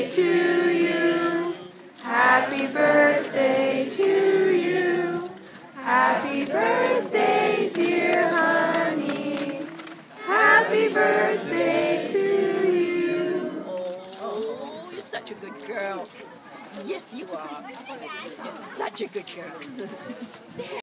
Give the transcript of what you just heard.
birthday to you. Happy birthday to you. Happy birthday, dear honey. Happy birthday to you. Oh, you're such a good girl. Yes, you are. You're such a good girl.